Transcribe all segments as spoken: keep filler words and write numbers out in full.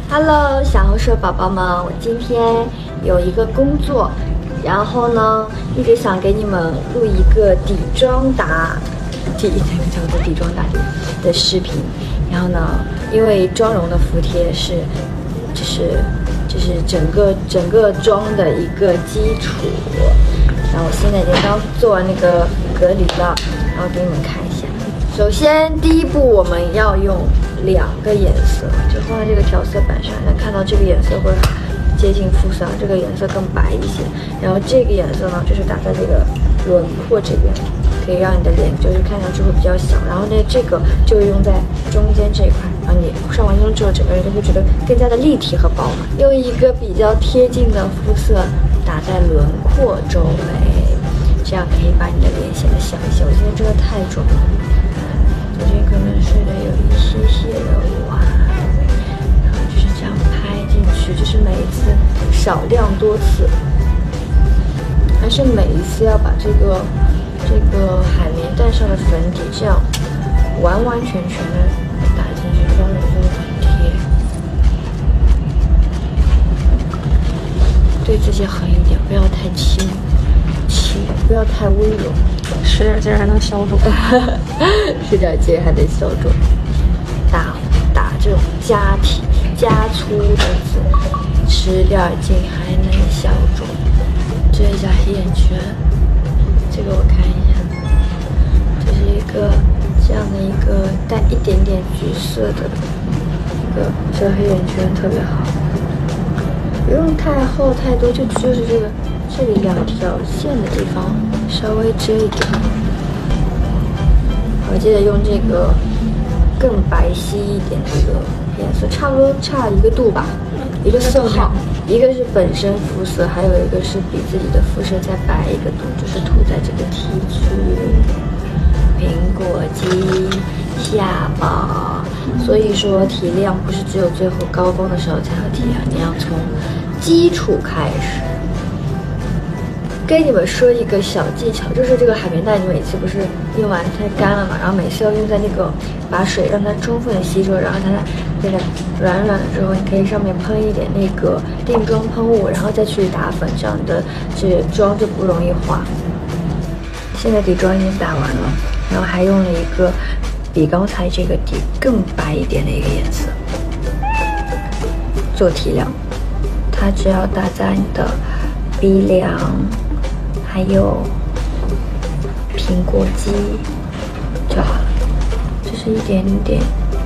Hello， 小红书宝宝们，我今天有一个工作，然后呢，一直想给你们录一个底妆打底，那个叫做底妆打底的视频。然后呢，因为妆容的服帖是，就是就是整个整个妆的一个基础。然后我现在已经刚做完那个隔离了，然后给你们看一下。首先第一步我们要用两个颜色，就放在这个调色板上，能看到这个颜色会接近肤色，这个颜色更白一些。然后这个颜色呢，就是打在这个轮廓这边，可以让你的脸就是看上去会比较小。然后呢，这个就用在中间这一块，然后你上完妆之后，整个人就会觉得更加的立体和饱满。用一个比较贴近的肤色打在轮廓周围，这样可以把你的脸显得小一些。我今天真的太肿了。昨天可能睡得有一些些的晚，然后就是这样拍进去，就是每一次少量多次，还是每一次要把这个这个海绵蛋上的粉底这样完完全全的打进去，这样脸就会很贴。对自己狠一点，不要太轻，轻不要太温柔。 使点劲还能消肿， 使点劲还得消肿。打打这种加体加粗的字，使点劲还能消肿。遮一下黑眼圈，这个我看一下，这是一个这样的一个带一点点橘色的一个遮黑眼圈，特别好。不用太厚太多，就就是这个这里两条线的地方稍微遮一点。我记得用这个更白皙一点的颜色，差不多差一个度吧，一个色号，一个是本身肤色，还有一个是比自己的肤色再白一个度，就是涂在这个 T 区、苹果肌、下巴。所以说提亮不是只有最后高光的时候才要提亮，你要从基础开始。跟你们说一个小技巧，就是这个海绵蛋，你每次不是用完它干了嘛，然后每次要用在那个把水让它充分的吸收，然后它变得软软了之后，你可以上面喷一点那个定妆喷雾，然后再去打粉，这样的这妆就不容易化。现在底妆已经打完了，然后还用了一个比刚才这个底更白一点的一个颜色做提亮，它只要打在你的鼻梁。还有苹果肌就好了，就是一点点，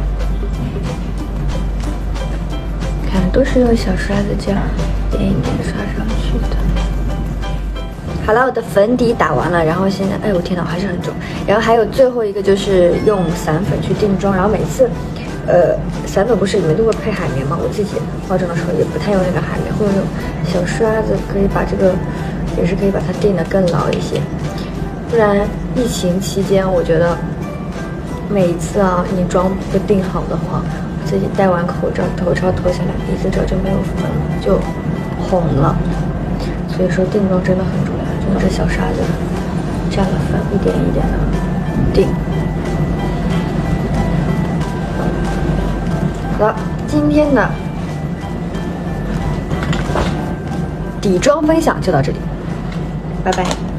看都是用小刷子这样一点一点刷上去的。好了，我的粉底打完了，然后现在，哎，我天哪，我还是很肿。然后还有最后一个就是用散粉去定妆，然后每次，呃，散粉不是里面都会配海绵吗？我自己化妆的时候也不太用那个海绵，会用小刷子可以把这个。也是可以把它定得更牢一些，不然疫情期间，我觉得每一次啊，你妆不定好的话，自己戴完口罩，头罩脱下来，鼻子这就没有粉了，就红了。所以说定妆真的很重要，真的是小刷子蘸了粉，一点一点的定。好了，今天的底妆分享就到这里。拜拜。